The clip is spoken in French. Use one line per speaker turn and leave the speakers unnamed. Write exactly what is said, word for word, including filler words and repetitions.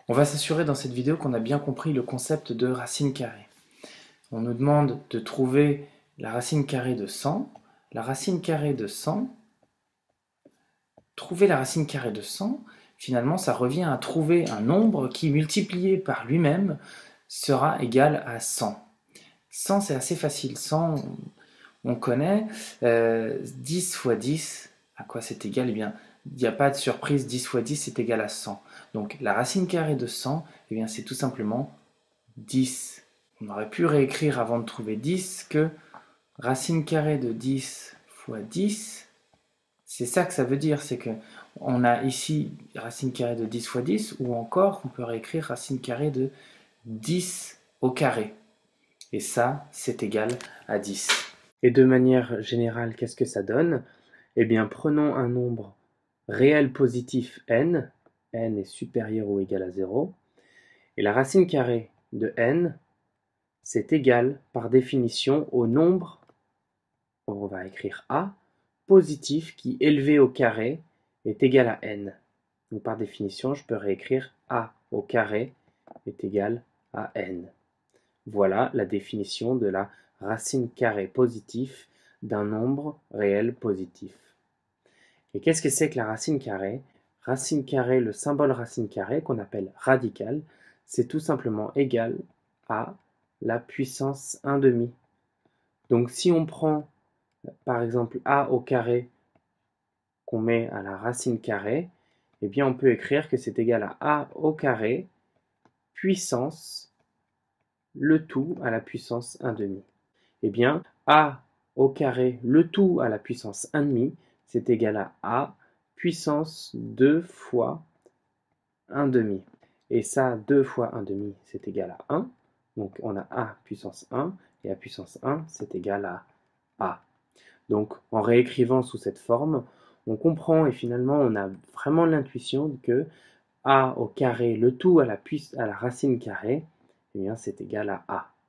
On va s'assurer dans cette vidéo qu'on a bien compris le concept de racine carrée. On nous demande de trouver la racine carrée de cent. La racine carrée de cent, trouver la racine carrée de cent, finalement ça revient à trouver un nombre qui multiplié par lui-même sera égal à cent. cent c'est assez facile, cent on connaît, euh, dix fois dix, à quoi c'est égal? Eh bien, il n'y a pas de surprise, dix fois dix c'est égal à cent. Donc la racine carrée de cent, eh bien c'est tout simplement dix. On aurait pu réécrire avant de trouver dix que racine carrée de dix fois dix, c'est ça que ça veut dire, c'est que on a ici racine carrée de dix fois dix, ou encore on peut réécrire racine carrée de dix au carré. Et ça, c'est égal à dix. Et de manière générale, qu'est-ce que ça donne? Eh bien, prenons un nombre réel positif n, n est supérieur ou égal à zéro, et la racine carrée de n, c'est égal par définition au nombre, on va écrire a, positif qui, élevé au carré, est égal à n. Donc par définition, je peux réécrire a au carré est égal à n. Voilà la définition de la racine carrée positive d'un nombre réel positif. Et qu'est-ce que c'est que la racine carrée? Racine carrée, le symbole racine carrée, qu'on appelle radical, c'est tout simplement égal à la puissance un demi. Donc si on prend par exemple a au carré qu'on met à la racine carrée, eh bien on peut écrire que c'est égal à a au carré puissance le tout à la puissance un demi. Eh bien, a au carré, le tout à la puissance un demi, c'est égal à a puissance deux fois un demi. Et ça, deux fois un demi, c'est égal à un. Donc, on a a puissance un, et a puissance un, c'est égal à a. Donc, en réécrivant sous cette forme, on comprend et finalement, on a vraiment l'intuition que a au carré, le tout à la, à la racine carrée, eh bien, c'est égal à a.